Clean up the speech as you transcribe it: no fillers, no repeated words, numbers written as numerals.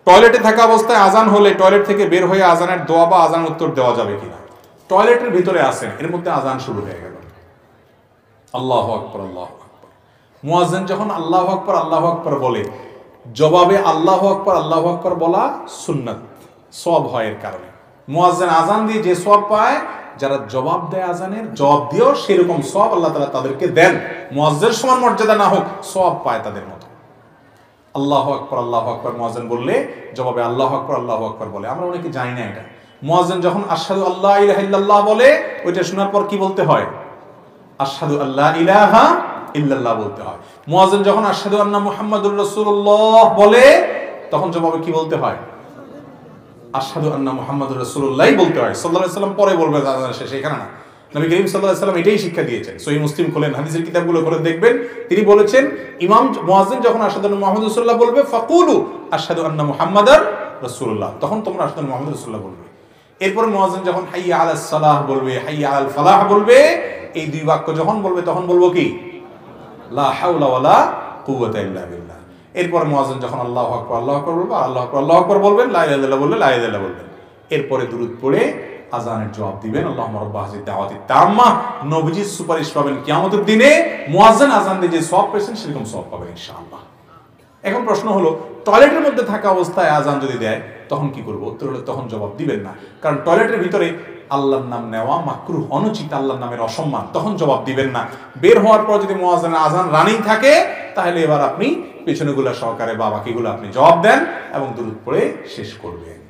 টয়লেটে থাকা অবস্থায় আজান হলে টয়লেট থেকে বের হয়ে আজানের দোয়া বা আজান উত্তর দেওয়া যাবে কিনা? টয়লেটের ভিতরে আছেন, এর মধ্যে আজান শুরু হয়ে গেল, আল্লাহু আকবার আল্লাহু আকবার, মুয়াজ্জিন যখন আল্লাহু আকবার বলে জবাবে আল্লাহু আকবার বলা সুন্নাত, সওয়াব হয় এর কারণে। মুয়াজ্জিন আজান দিয়ে যে সওয়াব পায়, যারা জবাব দেয় আজানের, জবাব দিয়েও সেরকম সওয়াব আল্লাহ তাআলা তাদেরকে দেন। মুয়াজ্জিনের সমান মর্যাদা না হোক, সওয়াব পায় তাদের মতো। আল্লাহু আকবার মুয়াজ্জিন বললে জবাবে আল্লাহু আকবার বলে। আমরা অনেকে জানি না এটা। মুয়াজ্জিন যখন আশহাদু আল্লা ইলাহা ইল্লাল্লাহ বলে, ওইটা শোনার পর কি বলতে হয়? আশহাদু আল্লা ইলাহা ইল্লাল্লাহ বলতে হয়। মুয়াজ্জিন যখন আশহাদু আন্না মুহাম্মাদুর রাসূলুল্লাহ বলে, তখন জবাবে কি বলতে হয়? আশহাদু আন্না মুহাম্মাদুর রাসূলুল্লাহ বলতে হয়। সাল্লাল্লাহু আলাইহি ওয়াসাল্লাম পরে বলবে আজান শেষে, এখানে না। নবী করিম সাল্লাল্লাহু আলাইহি ওয়াসাল্লাম এটাই শিক্ষা দিয়েছেন। সহিহ মুসলিম খোলেন, হাদিসের কিতাবগুলো খোলেন, দেখবেন তিনি বলেছেন ইমাম মুয়াজ্জিন যখন আশহাদু আন্না মুহাম্মাদুর রাসূলুল্লাহ বলবে, ফাকুলু আশহাদু আন্না মুহাম্মাদার রাসূলুল্লাহ, তখন তোমরা আশহাদু আন্না মুহাম্মাদুর রাসূলুল্লাহ বলবে। এরপর মুয়াজ্জিন যখন হাইয়া আলাস সালাহ বলবে, হাইয়া আলাল ফালাহ বলবে, এই দুই বাক্য যখন বলবে তখন বলবো কি? লা হাওলা ওয়ালা কুওয়াতা ইল্লা বিল্লাহ। এরপর মুয়াজ্জিন যখন আল্লাহু আকবার বলবে, আল্লাহু আকবার বলবেন, লা ইলাহা ইল্লাল্লাহ বললে লা ইলাহা ইল্লাল্লাহ বলবেন। এরপরে দুরূদ পড়ে আজানের জবাব দিবেন, আল্লাহুম্মা রাব্বা হাযিহি দাওয়াতি তাম্মা। নবীজির সুপারিশ পাবেন কিয়ামতের দিনে। মুয়াজ্জিন আজান দিয়ে যে সওয়াব পেয়েছেন, সেরকম সওয়াব পাবেন ইনশাআল্লাহ। এখন প্রশ্ন হলো, টয়লেটের মধ্যে থাকা অবস্থায় আজান যদি দেয় তখন কি করব? উত্তর হলো তখন জবাব দিবেন না, কারণ টয়লেটের ভিতরে আল্লাহর নাম নেওয়া মাকরুহ, অনুচিত, আল্লাহর নামের অসম্মান, তখন জবাব দিবেন না। বের হওয়ার পর যদি মুয়াজ্জিনের আজান রানিং থাকে, তাহলে এবার আপনি পেছনেগুলা সহকারে বা বাকিগুলো আপনি জবাব দেন এবং দুরূদ পড়ে শেষ করবেন।